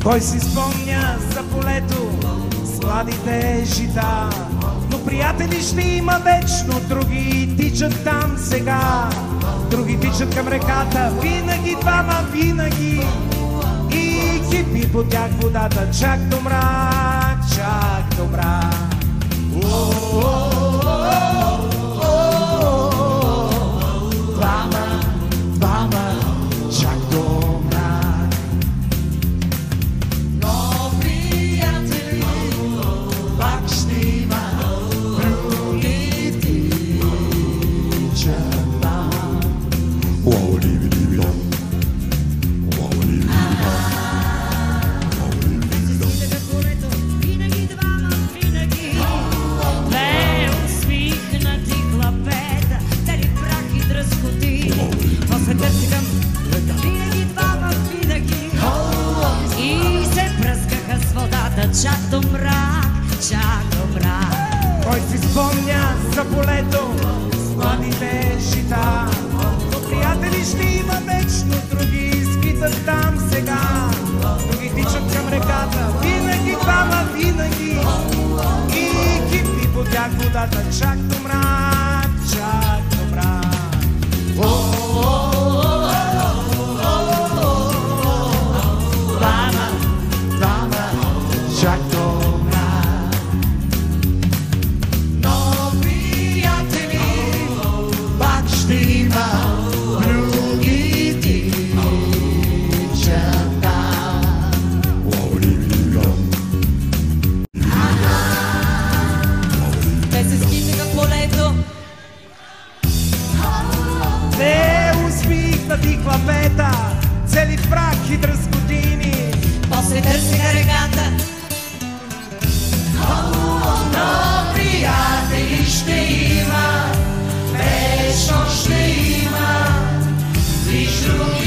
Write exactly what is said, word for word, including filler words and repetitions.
Кой си спомня за полето с младите жита? Но приятели ще има вечно, други тичат там сега. Други тичат към реката, винаги двама, винаги. И кипи по тях водата, чак до мрак, чак до мрак. Двама, двама, чак до мрак. Но приятели, пак ще има други тичат там. Чак до мрак, чак до мрак. Кой си спомня за полето с младите жита? Но приятели ще има вечно, други скитат там сега. Други тичат към реката, винаги двама, винаги. И кипи по тях водата, чак до мрак, чак до мрак. Двама, двама, чак до мрак. Но приятели, пак ще има други тичат там. Те се скитаха в полето. Те усмихнати клапета, цели в прах и дръскотини. После търсиха реката. Но приятели ще има, вечно ще има, лиш други